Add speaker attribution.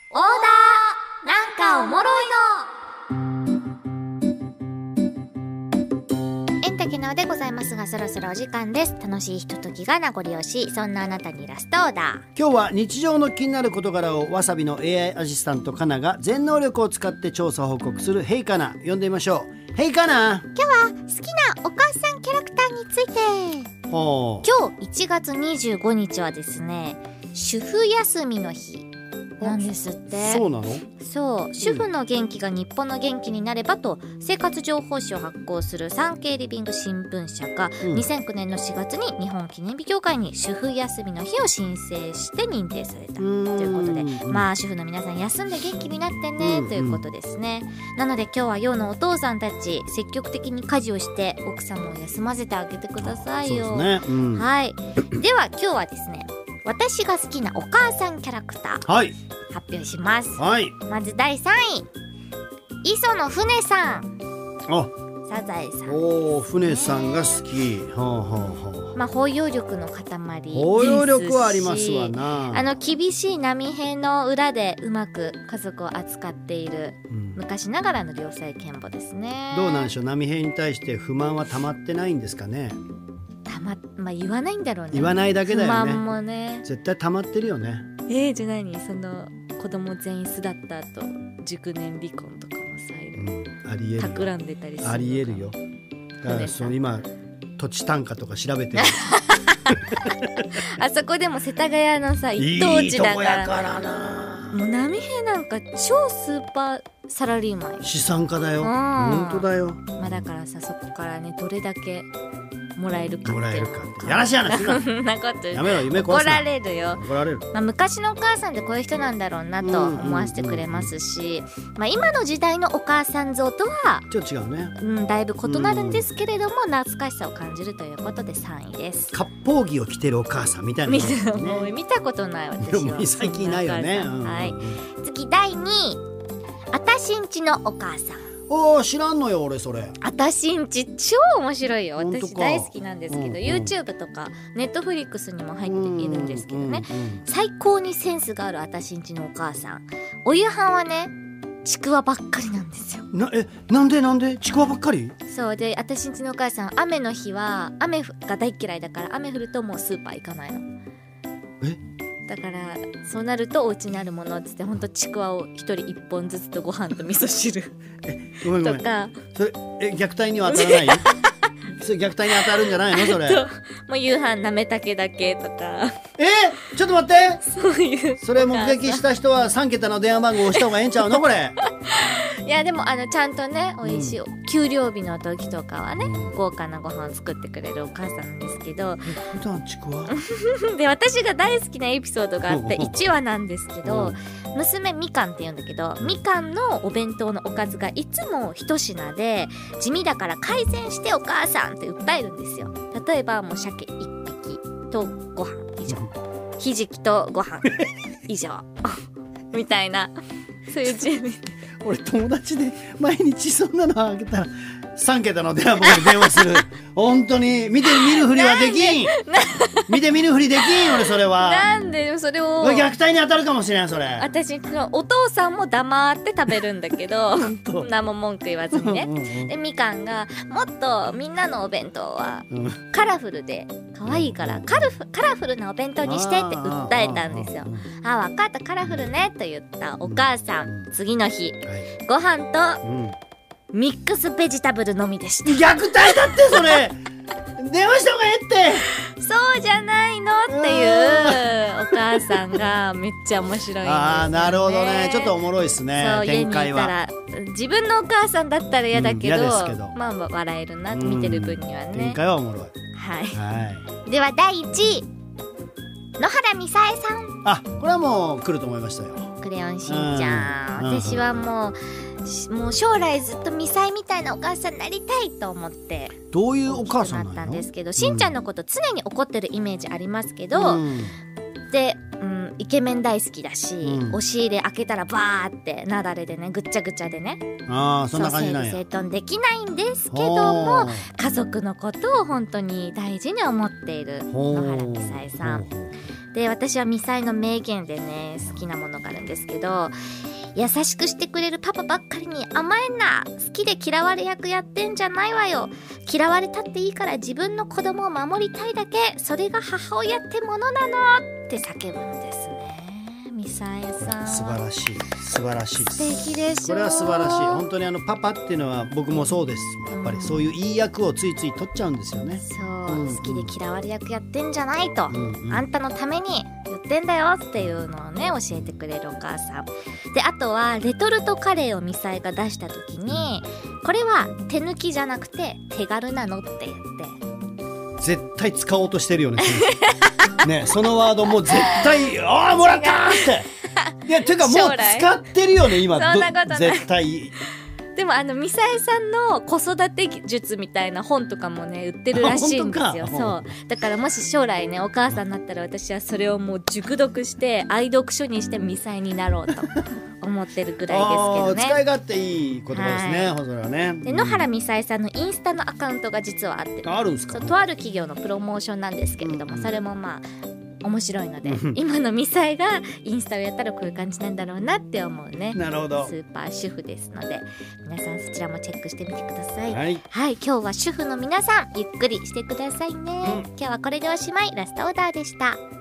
Speaker 1: オーダーなんかおもろいの。エンタケナオでございますが、そろそろお時間です。楽しいひとときが名残惜しい、そんなあなたにラストオーダー。
Speaker 2: 今日は日常の気になる事柄をわさびの AI アシスタントカナが全能力を使って調査報告するヘイカナ、呼んでみましょう。ヘイカナ。
Speaker 1: 今日は好きなお母さんキャラクターについて。今日1月25日はですね、主婦休みの日なんですって。
Speaker 2: そうなの？
Speaker 1: そう、主婦の元気が日本の元気になればと生活情報誌を発行する産経リビング新聞社が2009年の4月に日本記念日協会に主婦休みの日を申請して認定されたということで、まあ主婦の皆さん休んで元気になってねということですね。なので今日は世のお父さんたち積極的に家事をして奥様を休ませてあげてくださいよ。
Speaker 2: そうですね、
Speaker 1: はい。では今日はですね、私が好きなお母さんキャラクター、
Speaker 2: はい、
Speaker 1: 発表します。
Speaker 2: はい、
Speaker 1: まず第3位、磯野船さん。サザエさん。
Speaker 2: おー、船さんが好き。
Speaker 1: まあ包容力の塊ですし、
Speaker 2: 包容力はありますわな。
Speaker 1: 厳しい波平の裏でうまく家族を扱っている、昔ながらの良妻賢母ですね。
Speaker 2: どうなんでしょう、波平に対して不満は溜まってないんですかね。
Speaker 1: まあ言わないんだろうね。
Speaker 2: 言わないだけだよね。
Speaker 1: 不満もね、
Speaker 2: 絶対溜まってるよね。
Speaker 1: じゃあ何、その子供全員巣立った後熟年離婚とかもさ、
Speaker 2: ありえる。
Speaker 1: 企んでたりするのか。
Speaker 2: ありえるよ。だからその今土地単価とか調べてる
Speaker 1: あそこでも世田谷のさ一等地だから、
Speaker 2: いいとこやからな。
Speaker 1: もう波平なんか超スーパーサラリーマン、
Speaker 2: 資産家だよ。本当だよ。
Speaker 1: まあだからさ、そこからねどれだけもらえるかって
Speaker 2: やらしい話すな。
Speaker 1: そんなこと
Speaker 2: やめろ、夢壊すな。
Speaker 1: 怒られるよ。
Speaker 2: 怒られる。
Speaker 1: まあ、昔のお母さんってこういう人なんだろうなと思わせてくれますし、まあ、今の時代のお母さん像とは
Speaker 2: ちょっと違うね。
Speaker 1: だいぶ異なるんですけれども、懐かしさを感じるということで3位です。
Speaker 2: 割烹着を着てるお母さんみたいな、
Speaker 1: もう見たことない私は。
Speaker 2: 最近ないよね。
Speaker 1: はい。次第2位、あたしんちのお母さん。
Speaker 2: 知らんのよ俺それ。
Speaker 1: あたしんち超面白いよ。私大好きなんですけど、YouTube とか Netflix にも入っているんですけどね、最高にセンスがあるあたしんちのお母さん。お夕飯はね、ちくわばっかりなんですよ。
Speaker 2: なんでちくわばっかり？
Speaker 1: そうで、あたしんちのお母さん、雨の日は雨が大嫌いだから、雨降るともうスーパー行かないの。だからそうなるとお家にあるものっつって、ほんとちくわを一人1本ずつとご飯と味噌汁
Speaker 2: ごめん
Speaker 1: とか。
Speaker 2: それ虐待には当たらない？それ虐待に当たるんじゃないのそれ？
Speaker 1: もう夕飯なめたけだけとか。
Speaker 2: ちょっと待って、
Speaker 1: そういう、
Speaker 2: それ目撃した人は3桁の電話番号を押した方がええんちゃうのこれ？
Speaker 1: いやでもちゃんとね、美味しい、給料日の時とかはね、豪華なご飯作ってくれるお母さんなんですけど、
Speaker 2: 普段ちくわ
Speaker 1: で私が大好きなエピソードがあって1話なんですけど、娘みかんって言うんだけど、みかんのお弁当のおかずがいつも一品で地味だから改善してお母さんって訴えるんですよ。例えばもう鮭1匹とご飯以上、ひじきとご飯以上みたいな、そういう地味。
Speaker 2: 俺友達で毎日そんなのあげたら3桁の電話番号に電話する本当に見るふりはできん。見るふりできん。俺それは
Speaker 1: なんでそれを
Speaker 2: 虐待に当たるかもしれん。それ
Speaker 1: 私お父さんも黙って食べるんだけど何も文句言わずにねでみかんがもっとみんなのお弁当はカラフルで可愛いからカラフルなお弁当にしてって訴えたんですよ。分かった、カラフルねと言ったお母さん、次の日、ご飯とミックスベジタブルのみでした。
Speaker 2: 虐待だってそれ。電話した方がええって。
Speaker 1: そうじゃないのっていうお母さんがめっちゃ面白いんですよね。
Speaker 2: なるほどね。ちょっとおもろいですね。
Speaker 1: そう、
Speaker 2: 展開は。
Speaker 1: 家にいたら自分のお母さんだったら嫌だけど、
Speaker 2: 嫌ですけど、
Speaker 1: まあ笑えるな、見てる分にはね。
Speaker 2: 展開はおもろい。
Speaker 1: はい。では第1位、野原みさえさん。
Speaker 2: これはもう来ると思いましたよ。
Speaker 1: クレヨンしんちゃん。私はもう将来ずっとミサイみたいなお母さんになりたいと思って。
Speaker 2: どういうお母さんなの？
Speaker 1: なったんですけど、しんちゃんのこと常に怒ってるイメージありますけど、でイケメン大好きだし、押し入れ開けたらバーってなだれでね、ぐっちゃぐちゃでね、
Speaker 2: そんな感じなんや。
Speaker 1: 整理整頓できないんですけども、家族のことを本当に大事に思っている野原みさえさんで、私はみさえの名言でね好きなものがあるんですけど、優しくしてくれるパパばっかりに甘えんな、好きで嫌われ役やってんじゃないわよ、嫌われたっていいから自分の子供を守りたいだけ、それが母親ってものなのって叫ぶんですね、みさえさん。
Speaker 2: 素晴らしい、素晴らしいです。
Speaker 1: 素敵でしょ。
Speaker 2: これは素晴らしい。本当にパパっていうのは僕もそうです。やっぱりそういういい役をついつい取っちゃうんですよね。
Speaker 1: そう、好きで嫌われ役やってんじゃないと、あんたのために言ってんだよっていうのをね教えてくれるお母さんで、あとはレトルトカレーをみさえが出した時に、これは手抜きじゃなくて手軽なのって言って、
Speaker 2: 絶対使おうとしてるよねね、そのワードも絶対ああもらったーっていやてかもう使ってるよね今。
Speaker 1: そんなことない
Speaker 2: 絶対。
Speaker 1: でもみさえさんの子育て術みたいな本とかもね売ってるらしいんですよ。そうだからもし将来ねお母さんになったら、私はそれをもう熟読して愛読書にしてみさえになろうと思ってるぐらいですけどね。
Speaker 2: 使い勝手いい言葉ですね、それはね。
Speaker 1: で野原みさえさんのインスタのアカウントが実はあって、
Speaker 2: あるんですか。
Speaker 1: とある企業のプロモーションなんですけれども、それもまあ面白いので、今のミサイがインスタをやったらこういう感じなんだろうなって思うね。
Speaker 2: なるほど。
Speaker 1: スーパー主婦ですので、皆さんそちらもチェックしてみてください。
Speaker 2: はい、
Speaker 1: はい、今日は主婦の皆さんゆっくりしてくださいね。今日はこれでおしまい。ラストオーダーでした。